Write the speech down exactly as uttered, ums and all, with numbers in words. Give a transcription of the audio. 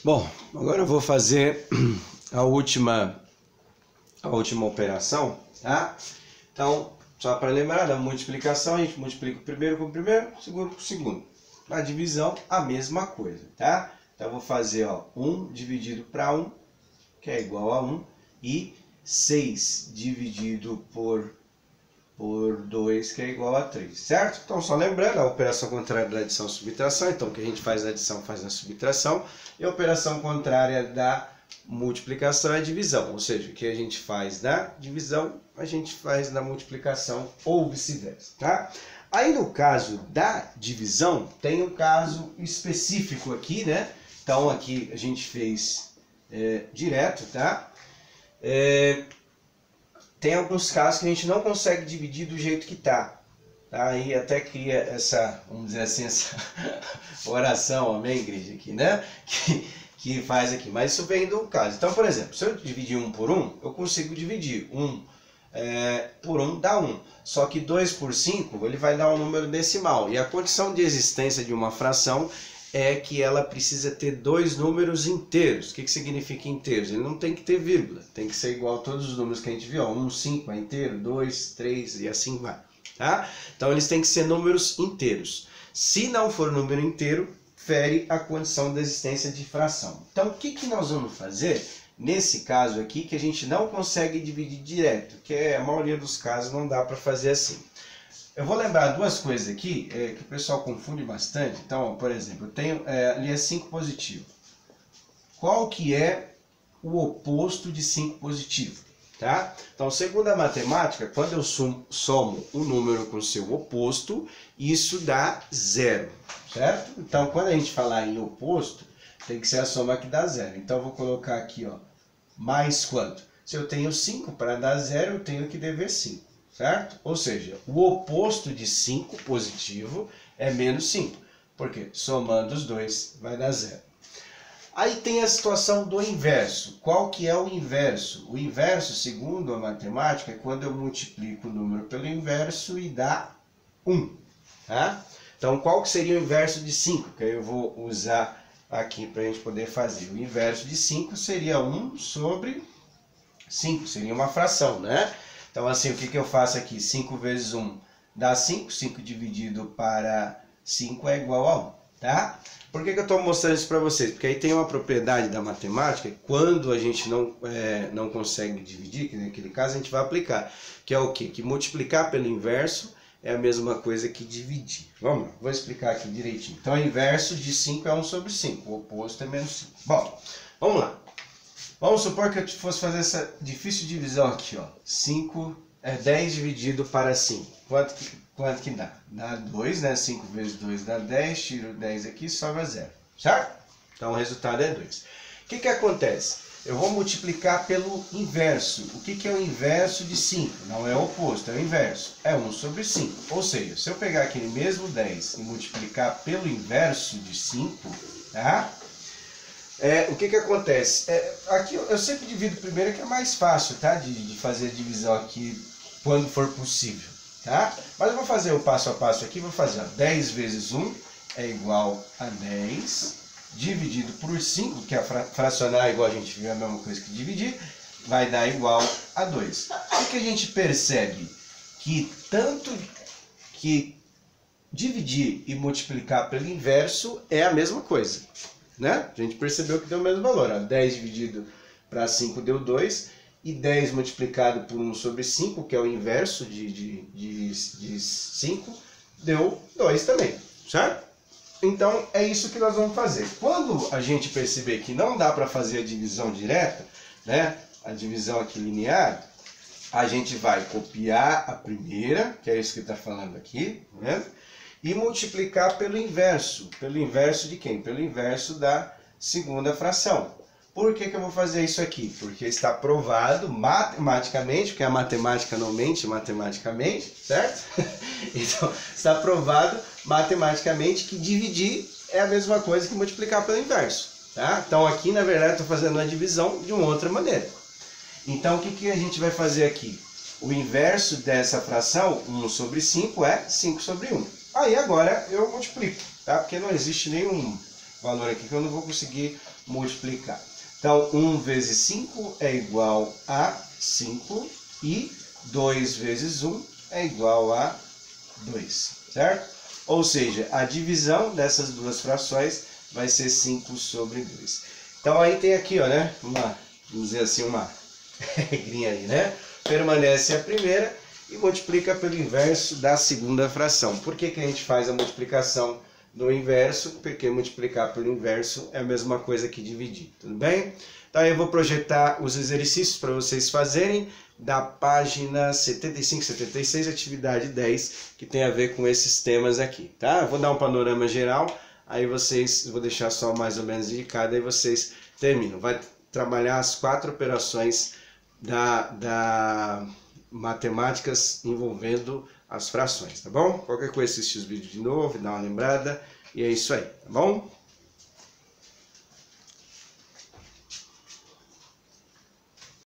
Bom, agora eu vou fazer a última, a última operação, tá? Então, só para lembrar, da multiplicação, a gente multiplica o primeiro com o primeiro, o segundo com o segundo. Na divisão, a mesma coisa, tá? Então, eu vou fazer, ó, um dividido para um, que é igual a um, e seis dividido por, por dois, que é igual a três, certo? Então, só lembrando, a operação contrária da adição e subtração, então, o que a gente faz na adição, faz na subtração, e a operação contrária da multiplicação é a divisão, ou seja, o que a gente faz na divisão, a gente faz na multiplicação ou vice-versa, tá? Aí no caso da divisão, tem um caso específico aqui, né? Então aqui a gente fez é, direto, tá? É, tem alguns casos que a gente não consegue dividir do jeito que tá. Tá? Aí até cria essa, vamos dizer assim, essa oração, amém, igreja, aqui, né? Que, que faz aqui, mas isso vem do caso. Então, por exemplo, se eu dividir um por um, eu consigo dividir um é, por um dá um. Só que dois por cinco, ele vai dar um número decimal. E a condição de existência de uma fração é que ela precisa ter dois números inteiros. O que, que significa inteiros? Ele não tem que ter vírgula, tem que ser igual a todos os números que a gente viu. um, cinco é inteiro, dois, três e assim vai. Tá? Então eles têm que ser números inteiros. Se não for número inteiro, fere a condição de existência de fração. Então o que, que nós vamos fazer nesse caso aqui que a gente não consegue dividir direto, que é, a maioria dos casos não dá para fazer assim. Eu vou lembrar duas coisas aqui é, que o pessoal confunde bastante. Então, por exemplo, eu tenho é, ali é cinco positivo. Qual que é o oposto de cinco positivo? Tá? Então, segundo a matemática, quando eu somo um número com seu oposto, isso dá zero, certo? Então, quando a gente falar em oposto, tem que ser a soma que dá zero. Então, eu vou colocar aqui, ó, mais quanto? Se eu tenho cinco, para dar zero, eu tenho que dever cinco, certo? Ou seja, o oposto de cinco positivo é menos cinco, porque somando os dois vai dar zero. Aí tem a situação do inverso. Qual que é o inverso? O inverso, segundo a matemática, é quando eu multiplico o número pelo inverso e dá um. Tá? Então, qual que seria o inverso de cinco? Que eu vou usar aqui para a gente poder fazer. O inverso de cinco seria um sobre cinco. Seria uma fração, né? Então, assim, o que, que eu faço aqui? cinco vezes um dá cinco. cinco dividido para cinco é igual a um. Tá? Por que, que eu estou mostrando isso para vocês? Porque aí tem uma propriedade da matemática, quando a gente não, é, não consegue dividir, que naquele caso a gente vai aplicar, que é o quê? Que multiplicar pelo inverso é a mesma coisa que dividir. Vamos lá, vou explicar aqui direitinho. Então, o inverso de cinco é um sobre cinco, o oposto é menos cinco. Bom, vamos lá. Vamos supor que eu fosse fazer essa difícil divisão aqui, ó. cinco é dez dividido para cinco. Quanto que... Quanto que dá? Dá dois, né? cinco vezes dois dá dez, tiro dez aqui, sobra zero, certo? Então o resultado é dois. O que que acontece? Eu vou multiplicar pelo inverso. O que que é o inverso de cinco? Não é o oposto, é o inverso. É um sobre cinco. Ou seja, se eu pegar aquele mesmo dez e multiplicar pelo inverso de cinco, tá? É, o que que acontece? É, aqui eu, eu sempre divido primeiro, que é mais fácil, tá? De, de fazer a divisão aqui quando for possível. Tá? Mas eu vou fazer o passo a passo aqui, vou fazer ó, dez vezes um é igual a dez, dividido por cinco, que é fra fracionar igual a gente viu, é a mesma coisa que dividir, vai dar igual a dois. O que a gente percebe? Que tanto que dividir e multiplicar pelo inverso é a mesma coisa, né? A gente percebeu que deu o mesmo valor, ó, dez dividido para cinco deu dois, e dez multiplicado por um sobre cinco, que é o inverso de, de, de, de cinco, deu dois também, certo? Então, é isso que nós vamos fazer. Quando a gente perceber que não dá para fazer a divisão direta, né, a divisão aqui linear, a gente vai copiar a primeira, que é isso que está falando aqui, né, e multiplicar pelo inverso. Pelo inverso de quem? Pelo inverso da segunda fração. Por que que eu vou fazer isso aqui? Porque está provado matematicamente, porque a matemática não mente matematicamente, certo? Então, está provado matematicamente que dividir é a mesma coisa que multiplicar pelo inverso, tá? Então, aqui, na verdade, eu estou fazendo a divisão de uma outra maneira. Então, o que que a gente vai fazer aqui? O inverso dessa fração, um sobre cinco, é cinco sobre um. Aí, agora, eu multiplico, tá? Porque não existe nenhum... valor aqui que eu não vou conseguir multiplicar. Então, um vezes cinco é igual a cinco e dois vezes um é igual a dois, certo? Ou seja, a divisão dessas duas frações vai ser cinco sobre dois. Então, aí tem aqui, ó, né? Uma, vamos dizer assim, uma regrinha aí, né? Permanece a primeira e multiplica pelo inverso da segunda fração. Por que que a gente faz a multiplicação do inverso? Porque multiplicar pelo inverso é a mesma coisa que dividir, tudo bem? Então eu vou projetar os exercícios para vocês fazerem da página setenta e cinco, setenta e seis, atividade dez, que tem a ver com esses temas aqui, tá? Eu vou dar um panorama geral, aí vocês, vou deixar só mais ou menos indicado, aí vocês terminam. Vai trabalhar as quatro operações da, da matemáticas envolvendo as frações, tá bom? Qualquer coisa, assiste os vídeos de novo, dá uma lembrada, e é isso aí, tá bom?